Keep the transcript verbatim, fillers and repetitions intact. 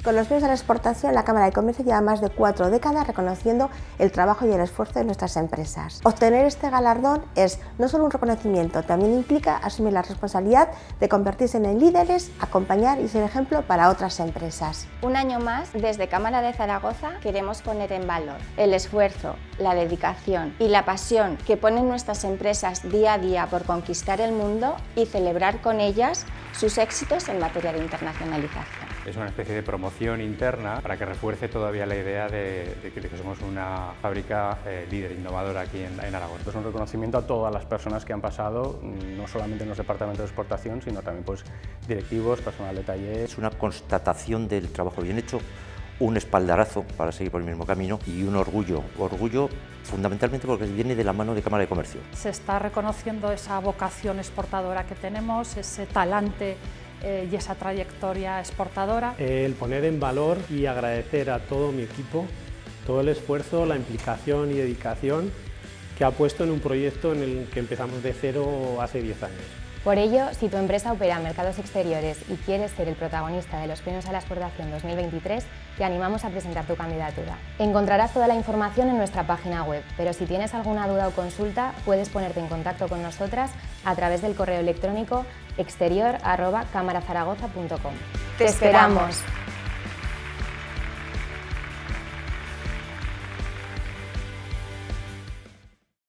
Con los premios a la exportación, la Cámara de Comercio lleva más de cuatro décadas reconociendo el trabajo y el esfuerzo de nuestras empresas. Obtener este galardón es no solo un reconocimiento, también implica asumir la responsabilidad de convertirse en líderes, acompañar y ser ejemplo para otras empresas. Un año más, desde Cámara de Zaragoza, queremos poner en valor el esfuerzo, la dedicación y la pasión que ponen nuestras empresas día a día por conquistar el mundo y celebrar con ellas sus éxitos en materia de internacionalización. Es una especie de promoción interna para que refuerce todavía la idea de, de que somos una fábrica eh, líder, innovadora aquí en, en Aragón. Es un reconocimiento a todas las personas que han pasado, no solamente en los departamentos de exportación, sino también pues, directivos, personal de taller. Es una constatación del trabajo bien hecho, un espaldarazo para seguir por el mismo camino y un orgullo, orgullo fundamentalmente porque viene de la mano de Cámara de Comercio. Se está reconociendo esa vocación exportadora que tenemos, ese talante eh, y esa trayectoria exportadora. El poner en valor y agradecer a todo mi equipo todo el esfuerzo, la implicación y dedicación que ha puesto en un proyecto en el que empezamos de cero hace diez años. Por ello, si tu empresa opera en mercados exteriores y quieres ser el protagonista de los Premios a la Exportación dos mil veintitrés, te animamos a presentar tu candidatura. Encontrarás toda la información en nuestra página web, pero si tienes alguna duda o consulta, puedes ponerte en contacto con nosotras a través del correo electrónico exterior arroba cámarazaragoza punto com. ¡Te esperamos!